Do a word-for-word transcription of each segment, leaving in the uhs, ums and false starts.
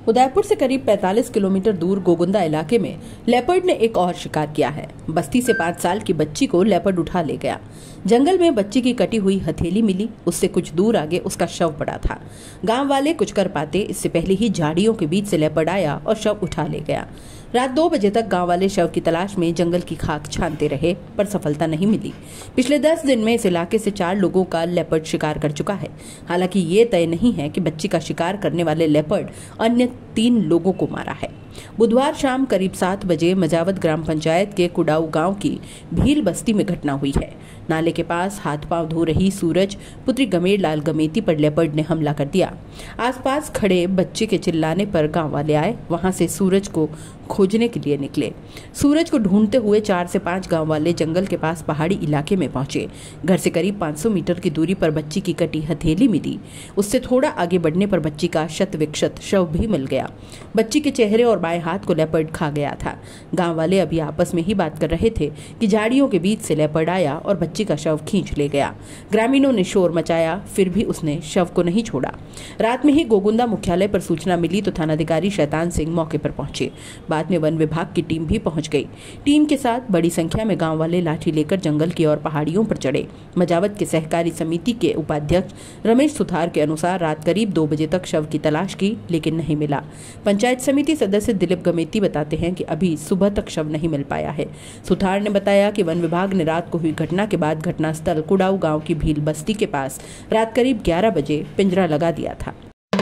उदयपुर से करीब पैंतालीस किलोमीटर दूर गोगुंदा इलाके में लेपर्ड ने एक और शिकार किया है। बस्ती से पाँच साल की बच्ची को लेपर्ड उठा ले गया। जंगल में बच्ची की कटी हुई हथेली मिली, उससे कुछ दूर आगे उसका शव पड़ा था। गांव वाले कुछ कर पाते इससे पहले ही झाड़ियों के बीच से लेपर्ड आया और शव उठा ले गया। रात दो बजे तक गांव वाले शव की तलाश में जंगल की खाक छानते रहे, पर सफलता नहीं मिली। पिछले दस दिन में इस इलाके से चार लोगों का लेपर्ड शिकार कर चुका है। हालांकि ये तय नहीं है कि बच्ची का शिकार करने वाले लेपर्ड अन्य तीन लोगों को मारा है। बुधवार शाम करीब सात बजे मजावत ग्राम पंचायत के कुडाऊ गांव की भील बस्ती में घटना हुई है। नाले के पास हाथ पांव धो रही सूरज पुत्री गमेर लाल गमेती पर लेपर्ड ने हमला कर दिया। आसपास खड़े बच्चे के चिल्लाने पर गांव वाले आए, वहां से सूरज को खोजने के लिए निकले। सूरज को ढूंढते हुए चार से पांच गांव वाले जंगल के पास पहाड़ी इलाके में पहुंचे। घर से करीब पाँच सौ मीटर की दूरी पर बच्ची की कटी हथेली मिली। उससे थोड़ा आगे बढ़ने पर बच्ची का शत विक्षत शव भी मिल गया। बच्ची के चेहरे और बाएं हाथ को लेपर्ड खा गया था। गांव वाले अभी आपस में ही बात कर रहे थे कि झाड़ियों के बीच से लेपर्ड आया और बच्ची का शव खींच ले गया। ग्रामीणों ने शोर मचाया, फिर भी उसने शव को नहीं छोड़ा। रात में ही गोगुंदा मुख्यालय पर सूचना मिली तो थानाधिकारी शैतान सिंह मौके पर पहुंचे। बाद में वन विभाग की टीम भी पहुंच गई। टीम के साथ बड़ी संख्या में गांव वाले लाठी लेकर जंगल की ओर पहाड़ियों पर चढ़े। मजावत के सहकारी समिति के उपाध्यक्ष रमेश सुथार के अनुसार रात करीब दो बजे तक शव की तलाश की, लेकिन नहीं मिला। पंचायत समिति सदस्य दिलीप गमेती बताते हैं कि अभी सुबह तक शव नहीं मिल पाया है। सुथार ने बताया कि वन विभाग ने रात को हुई घटना के बाद घटनास्थल कुडाऊ गांव की भील बस्ती के पास रात करीब ग्यारह बजे पिंजरा लगा दिया था।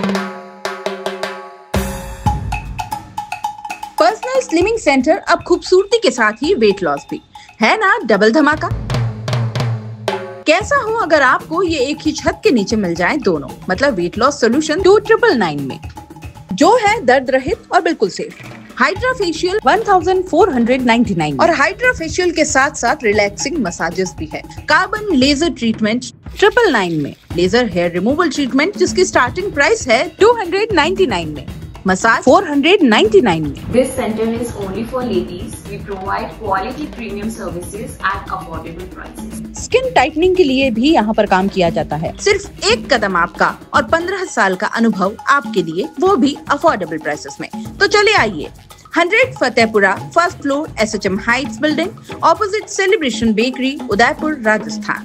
पर्सनल स्लिमिंग सेंटर अब खूबसूरती के साथ ही वेट लॉस भी है ना, डबल धमाका। कैसा हो अगर आपको ये एक ही छत के नीचे मिल जाए दोनों, मतलब weight loss solution two triple nine में, जो है दर्द रहित और बिल्कुल safe. Hydra facial one thousand four hundred ninety nine और हाइड्रा फेशियल के साथ साथ रिलैक्सिंग मसाजेस भी है। Carbon laser treatment triple nine में, लेजर हेयर रिमूवल ट्रीटमेंट जिसकी स्टार्टिंग प्राइस है टू हंड्रेड नाइन्टी नाइन में, massage four hundred ninety nine में। This center is only for ladies. We provide quality premium services at affordable prices. Skin tightening के लिए भी यहाँ पर काम किया जाता है। सिर्फ एक कदम आपका और पंद्रह साल का अनुभव आपके लिए, वो भी अफोर्डेबल प्राइसेस में। तो चले आइए, hundred Fatehpura, first floor, S H M heights building, opposite celebration bakery, Udaipur, Rajasthan.